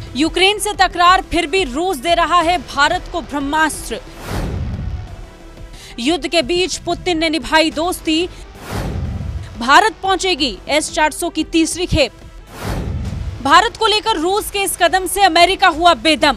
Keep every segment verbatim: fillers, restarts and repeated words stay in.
Ukraine से तकरार, फिर भी रूस दे रहा है भारत को ब्रह्मास्त्र। युद्ध के बीच पुतिन ने निभाई दोस्ती, भारत पहुंचेगी एस चार सौ की तीसरी खेप। भारत को लेकर रूस के इस कदम से अमेरिका हुआ बेदम।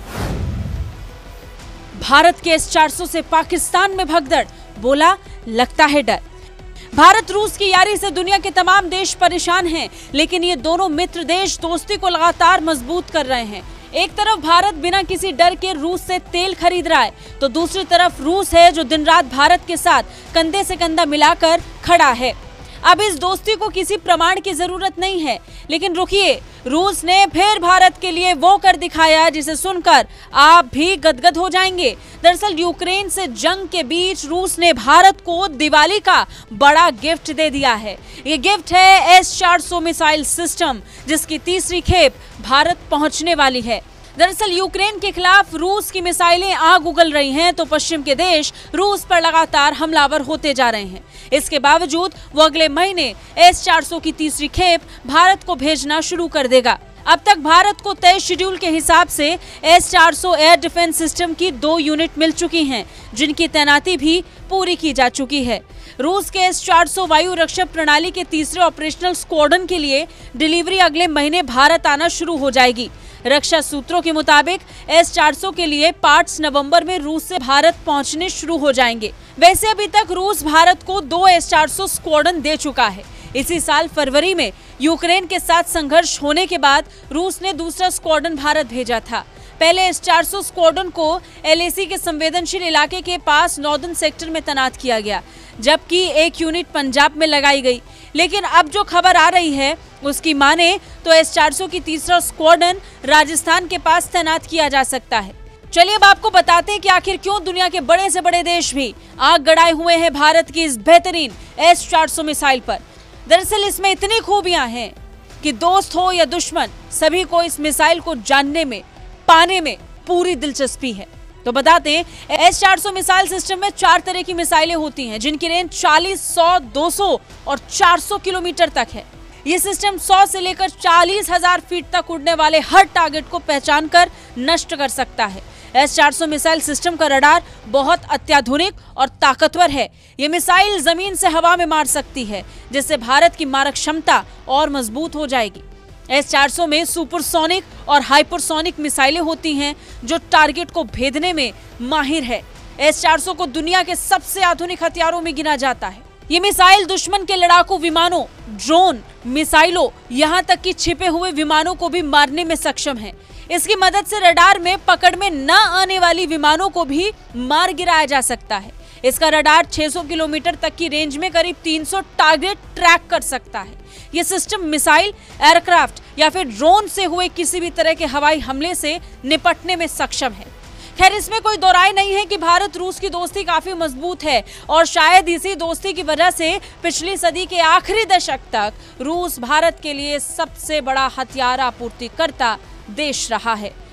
भारत के एस चार सौ से पाकिस्तान में भगदड़, बोला लगता है डर। भारत रूस की यारी से दुनिया के तमाम देश परेशान हैं, लेकिन ये दोनों मित्र देश दोस्ती को लगातार मजबूत कर रहे हैं। एक तरफ भारत बिना किसी डर के रूस से तेल खरीद रहा है, तो दूसरी तरफ रूस है जो दिन रात भारत के साथ कंधे से कंधा मिलाकर खड़ा है। अब इस दोस्ती को किसी प्रमाण की जरूरत नहीं है, लेकिन रुकिए, रूस ने फिर भारत के लिए वो कर दिखाया जिसे सुनकर आप भी गदगद हो जाएंगे। दरअसल यूक्रेन से जंग के बीच रूस ने भारत को दिवाली का बड़ा गिफ्ट दे दिया है। ये गिफ्ट है एस चार सौ मिसाइल सिस्टम, जिसकी तीसरी खेप भारत पहुंचने वाली है। दरअसल यूक्रेन के खिलाफ रूस की मिसाइलें आग उगल रही हैं, तो पश्चिम के देश रूस पर लगातार हमलावर होते जा रहे हैं। इसके बावजूद वो अगले महीने एस चार सौ की तीसरी खेप भारत को भेजना शुरू कर देगा। अब तक भारत को तय शेड्यूल के हिसाब से एस चार सौ एयर डिफेंस सिस्टम की दो यूनिट मिल चुकी हैं, जिनकी तैनाती भी पूरी की जा चुकी है। रूस के एस चार सौ वायु रक्षक प्रणाली के तीसरे ऑपरेशनल स्क्वाड्रन के लिए डिलीवरी अगले महीने भारत आना शुरू हो जाएगी। रक्षा सूत्रों के मुताबिक एस चार सौ के लिए पार्ट्स नवंबर में रूस से भारत पहुंचने शुरू हो जाएंगे। वैसे अभी तक रूस भारत को दो एस चार सौ स्क्वाड्रन दे चुका है। इसी साल फरवरी में यूक्रेन के साथ संघर्ष होने के बाद रूस ने दूसरा स्क्वाड्रन भारत भेजा था। पहले एस चार सौ स्क्वाड्रन को एल ए सी के संवेदनशील इलाके के पास नॉर्दर्न सेक्टर में तैनात किया गया, जबकि एक यूनिट पंजाब में लगाई गई। लेकिन अब जो खबर आ रही है उसकी माने तो एस चार सौ की तीसरा स्क्वाड्रन राजस्थान के पास तैनात किया जा सकता है। चलिए अब आपको बताते हैं कि आखिर क्यों दुनिया के बड़े से बड़े देश भी आग गड़ाए हुए हैं भारत की इस बेहतरीन एस चार सौ मिसाइल पर। दरअसल इसमें इतनी खूबियां हैं कि दोस्त हो या दुश्मन, सभी को इस मिसाइल को जानने में, पाने में पूरी दिलचस्पी है। तो बताते हैं, एस चार सौ मिसाइल सिस्टम में चार तरह की मिसाइलें होती हैं, जिनकी रेंज चालीस, सौ, दो सौ और चार सौ किलोमीटर तक है। ये सिस्टम सौ से लेकर चालीस हजार फीट तक उड़ने वाले हर टारगेट को पहचान कर नष्ट कर सकता है। एस चार सौ मिसाइल सिस्टम का रडार बहुत अत्याधुनिक और ताकतवर है। ये मिसाइल जमीन से हवा में मार सकती है, जिससे भारत की मारक क्षमता और मजबूत हो जाएगी। एस चार सौ में सुपरसोनिक और हाइपरसोनिक मिसाइलें होती हैं, जो टारगेट को भेदने में माहिर है। एस चार सौ को दुनिया के सबसे आधुनिक हथियारों में गिना जाता है। ये मिसाइल दुश्मन के लड़ाकू विमानों, ड्रोन, मिसाइलों, यहाँ तक कि छिपे हुए विमानों को भी मारने में सक्षम है। इसकी मदद से रडार में पकड़ में न आने वाली विमानों को भी मार गिराया जा सकता है। इसका रडार छह सौ किलोमीटर तक की रेंज में करीब तीन सौ टारगेट ट्रैक कर सकता है। यह सिस्टम मिसाइल, एयरक्राफ्ट या फिर ड्रोन से हुए किसी भी तरह के हवाई हमले से निपटने में सक्षम है। खैर, इसमें कोई दो राय नहीं है कि भारत रूस की दोस्ती काफी मजबूत है, और शायद इसी दोस्ती की वजह से पिछली सदी के आखिरी दशक तक रूस भारत के लिए सबसे बड़ा हथियार आपूर्तिकर्ता देश रहा है।